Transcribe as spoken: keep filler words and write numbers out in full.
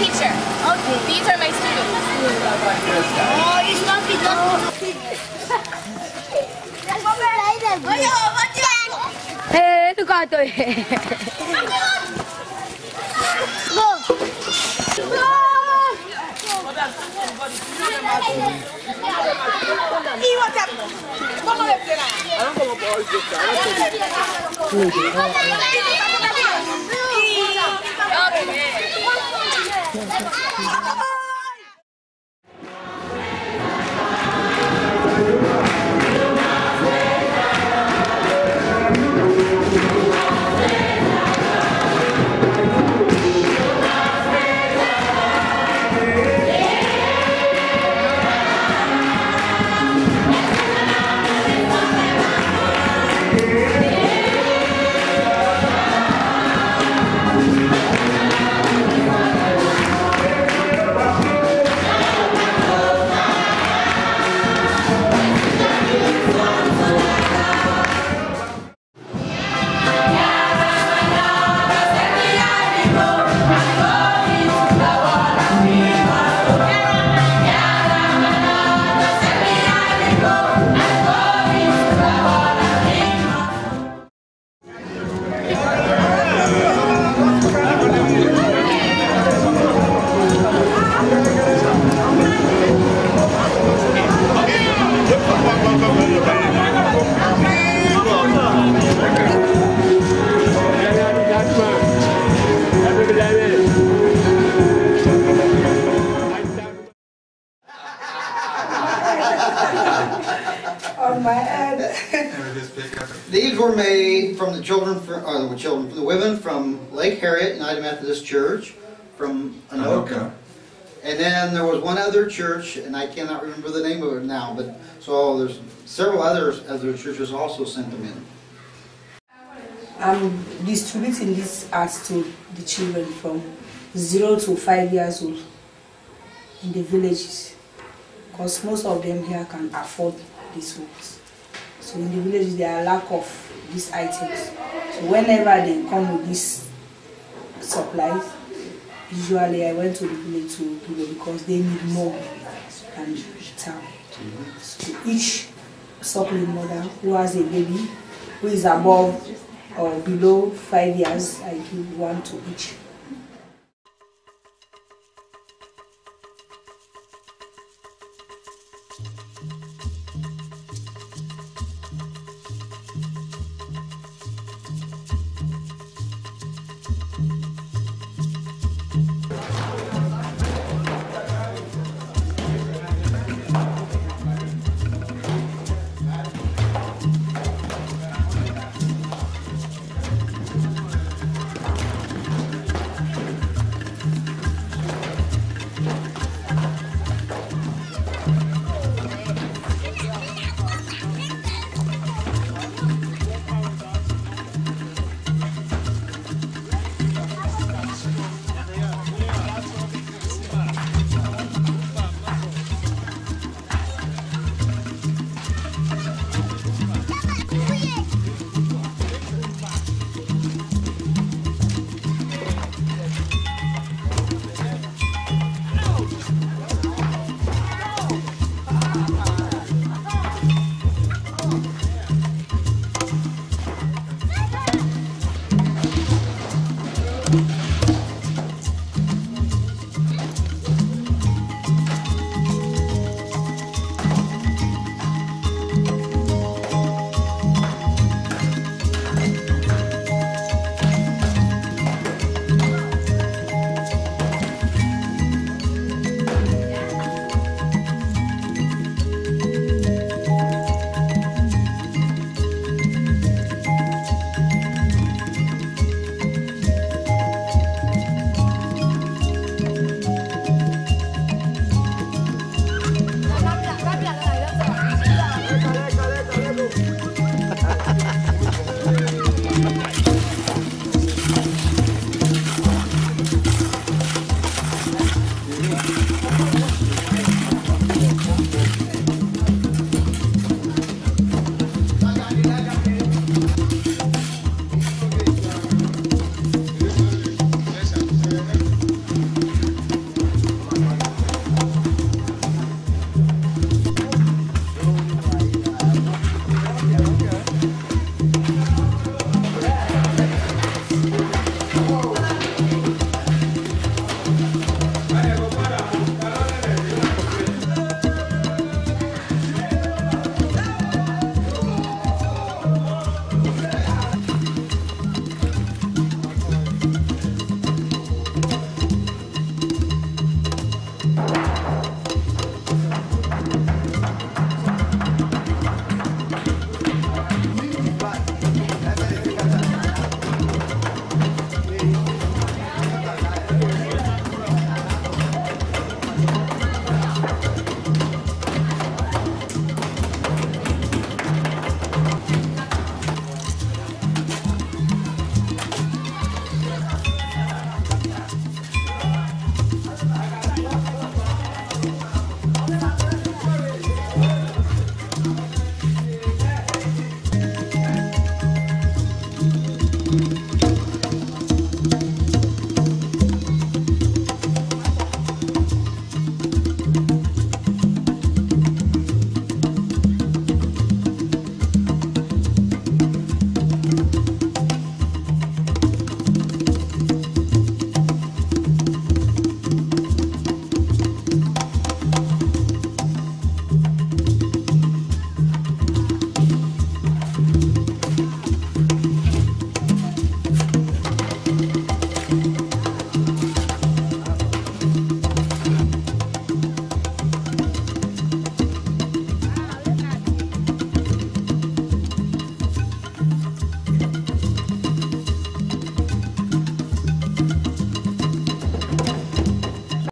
teacher. Okay. These are my students. Oh, it's not because... Hey, tu kau tu. Go. These were made from the children, from, or the children, the women from Lake Harriet, United Methodist Church, from Anoka. And then there was one other church, and I cannot remember the name of it now, but so there's several others other churches also sent them in. I'm distributing these arts to the children from zero to five years old in the villages, because most of them here can afford these works. So in the villages there are lack of these items. So whenever they come with these supplies, usually I went to the village to give them because they need more than the town. Mm-hmm. So each suckling mother who has a baby who is above or below five years, I give one to each.